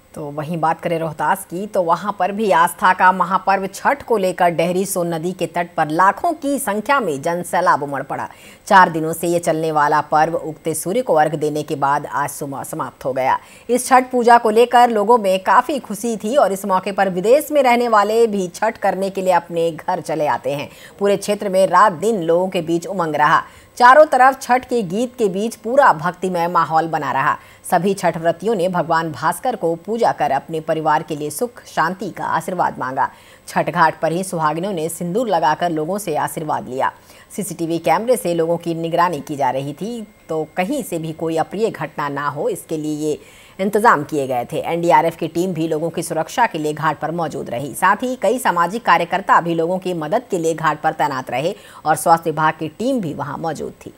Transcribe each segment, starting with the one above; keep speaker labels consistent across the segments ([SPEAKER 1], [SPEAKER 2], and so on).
[SPEAKER 1] तो वहीं बात करें रोहतास की, तो वहां पर भी आस्था का महापर्व छठ को लेकर डेहरी सोन नदी के तट पर लाखों की संख्या में जनसैलाब उमड़ पड़ा। 4 दिनों से ये चलने वाला पर्व उगते सूर्य को अर्घ देने के बाद आज सुबह समाप्त हो गया। इस छठ पूजा को लेकर लोगों में काफी खुशी थी और इस मौके पर विदेश में रहने वाले भी छठ करने के लिए अपने घर चले आते हैं। पूरे क्षेत्र में रात दिन लोगों के बीच उमंग रहा। चारों तरफ छठ के गीत के बीच पूरा भक्तिमय माहौल बना रहा। सभी छठ व्रतियों ने भगवान भास्कर को पूजा कर अपने परिवार के लिए सुख शांति का आशीर्वाद मांगा। छठ घाट पर ही सुहागिनों ने सिंदूर लगाकर लोगों से आशीर्वाद लिया। सीसीटीवी कैमरे से लोगों की निगरानी की जा रही थी, तो कहीं से भी कोई अप्रिय घटना ना हो इसके लिए ये इंतजाम किए गए थे। एनडीआरएफ की टीम भी लोगों की सुरक्षा के लिए घाट पर मौजूद रही। साथ ही कई सामाजिक कार्यकर्ता भी लोगों की मदद के लिए घाट पर तैनात रहे और स्वास्थ्य विभाग की टीम भी वहां मौजूद थी।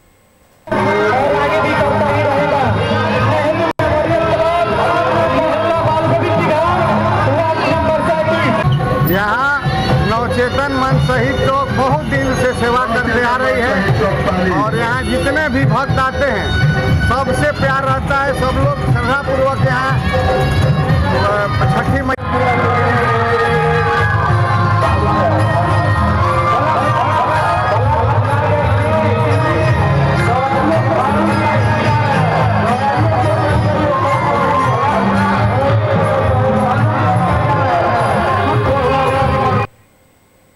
[SPEAKER 2] यहाँ नवचेतन मंच सहित लोग बहुत दिन से सेवा करते आ रही है और यहाँ जितने भी भक्त आते हैं सबसे प्यार रहता है। सब लोग श्रद्धापूर्वक यहाँ छठी